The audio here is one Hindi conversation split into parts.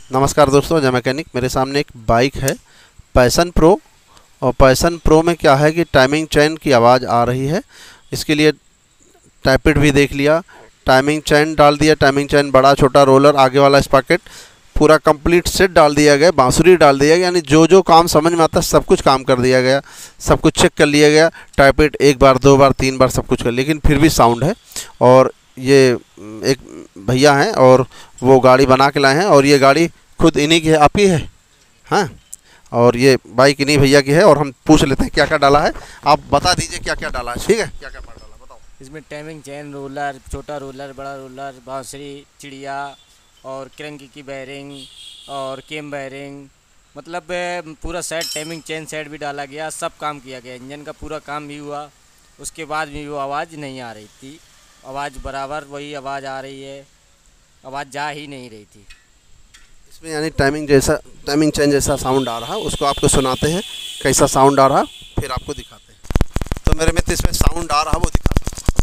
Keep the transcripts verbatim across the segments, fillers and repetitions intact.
नमस्कार दोस्तों, जय मैकेनिक। मेरे सामने एक बाइक है पैशन प्रो, और पैशन प्रो में क्या है कि टाइमिंग चेन की आवाज़ आ रही है। इसके लिए टैपिड भी देख लिया, टाइमिंग चेन डाल दिया, टाइमिंग चेन बड़ा छोटा, रोलर, आगे वाला स्पॉकेट, पूरा कंप्लीट सेट डाल दिया गया, बांसुरी डाल दिया गया, यानी जो जो काम समझ में आता है सब कुछ काम कर दिया गया, सब कुछ चेक कर लिया गया। टैपिड एक बार, दो बार, तीन बार सब कुछ कर, लेकिन फिर भी साउंड है। और ये एक भैया हैं और वो गाड़ी बना के लाए हैं, और ये गाड़ी खुद इन्हीं की है, आपकी है। हाँ, और ये बाइक इन्हीं भैया की है। और हम पूछ लेते हैं क्या क्या डाला है, आप बता दीजिए क्या क्या डाला है। ठीक है, क्या क्या डाला बताओ। इसमें टाइमिंग चेन, रोलर, छोटा रोलर, बड़ा रोलर, बांसुरी, चिड़िया और क्रैंक की बेयरिंग और केम बेयरिंग, मतलब पूरा सेट, टाइमिंग चेन सेट भी डाला गया, सब काम किया गया। इंजन का पूरा काम भी हुआ, उसके बाद भी वो आवाज़ नहीं आ रही थी। आवाज़ बराबर वही आवाज़ आ रही है, आवाज़ जा ही नहीं रही थी। इसमें यानी टाइमिंग जैसा, टाइमिंग चेन जैसा साउंड आ रहा है, उसको आपको सुनाते हैं कैसा साउंड आ रहा, फिर आपको दिखाते हैं। तो मेरे मित्र इसमें साउंड आ रहा वो दिखाते हैं।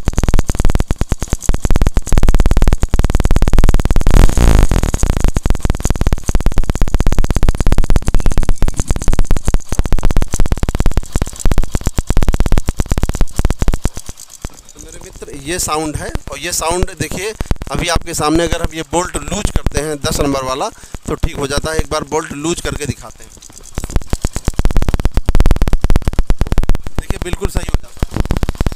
तो मेरे मित्र ये साउंड है, और ये साउंड देखिए अभी आपके सामने। अगर हम ये बोल्ट लूज करते हैं दस नंबर वाला तो ठीक हो जाता है। एक बार बोल्ट लूज करके दिखाते हैं, देखिए बिल्कुल सही हो जाता है।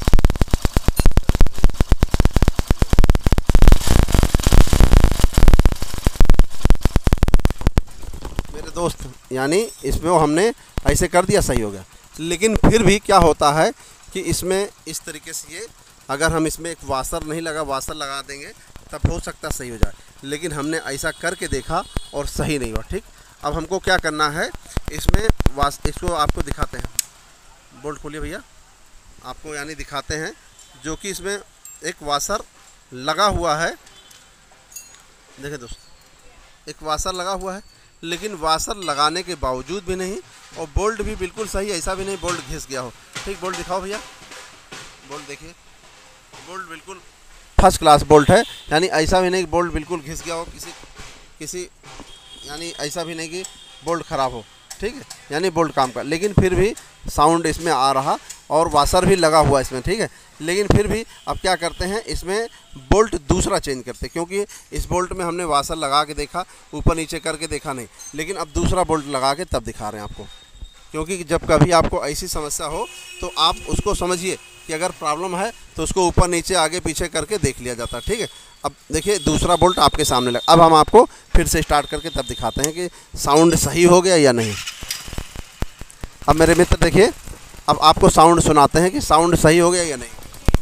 मेरे दोस्त, यानी इसमें वो हमने ऐसे कर दिया, सही हो गया। लेकिन फिर भी क्या होता है कि इसमें इस तरीके से ये, अगर हम इसमें एक वाशर नहीं लगा, वाशर लगा देंगे तब हो सकता सही हो जाए, लेकिन हमने ऐसा करके देखा और सही नहीं हुआ। ठीक, अब हमको क्या करना है, इसमें वास इसको आपको दिखाते हैं। बोल्ट खोलिए भैया, आपको यानी दिखाते हैं जो कि इसमें एक वाशर लगा हुआ है। देखिए दोस्त, एक वाशर लगा हुआ है, लेकिन वाशर लगाने के बावजूद भी नहीं, और बोल्ट भी बिल्कुल सही, ऐसा भी नहीं बोल्ट घिस गया हो। ठीक, बोल्ट दिखाओ भैया, बोल्ट देखिए, बोल्ट बिल्कुल फर्स्ट क्लास बोल्ट है, यानी ऐसा भी नहीं कि बोल्ट बिल्कुल घिस गया हो, किसी किसी यानी ऐसा भी नहीं कि बोल्ट ख़राब हो। ठीक है, यानी बोल्ट काम का, लेकिन फिर भी साउंड इसमें आ रहा, और वाशर भी लगा हुआ इसमें। ठीक है, लेकिन फिर भी अब क्या करते हैं, इसमें बोल्ट दूसरा चेंज करते हैं, क्योंकि इस बोल्ट में हमने वाशर लगा के देखा, ऊपर नीचे करके देखा नहीं, लेकिन अब दूसरा बोल्ट लगा के तब दिखा रहे हैं आपको। क्योंकि जब कभी आपको ऐसी समस्या हो तो आप उसको समझिए कि अगर प्रॉब्लम है तो उसको ऊपर नीचे आगे पीछे करके देख लिया जाता है। ठीक है, अब देखिए दूसरा बोल्ट आपके सामने लगा। अब हम आपको फिर से स्टार्ट करके तब दिखाते हैं कि साउंड सही हो गया या नहीं। अब मेरे मित्र देखिए, अब आपको साउंड सुनाते हैं कि साउंड सही हो गया या नहीं।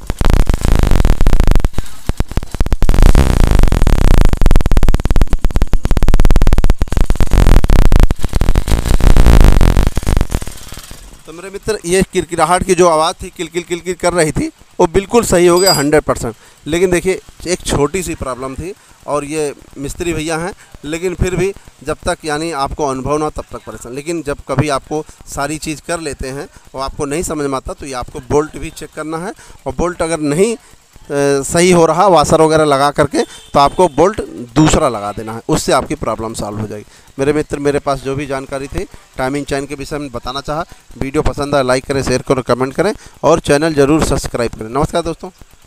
तो मेरे मित्र ये किरकिराहट की जो आवाज़ थी, किलकिल किलकिल कर रही थी, वो बिल्कुल सही हो गया हंड्रेड परसेंट। लेकिन देखिए एक छोटी सी प्रॉब्लम थी, और ये मिस्त्री भैया हैं, लेकिन फिर भी जब तक यानी आपको अनुभव ना हो तब तक परेशान। लेकिन जब कभी आपको सारी चीज़ कर लेते हैं और आपको नहीं समझ में आता, तो ये आपको बोल्ट भी चेक करना है, और बोल्ट अगर नहीं ए, सही हो रहा वाशर वगैरह लगा करके, तो आपको बोल्ट दूसरा लगा देना है, उससे आपकी प्रॉब्लम सॉल्व हो जाएगी। मेरे मित्र, मेरे पास जो भी जानकारी थी टाइमिंग चेन के विषय में बताना चाहा। वीडियो पसंद आए लाइक करें, शेयर करें, कमेंट करें, और चैनल ज़रूर सब्सक्राइब करें। नमस्कार दोस्तों।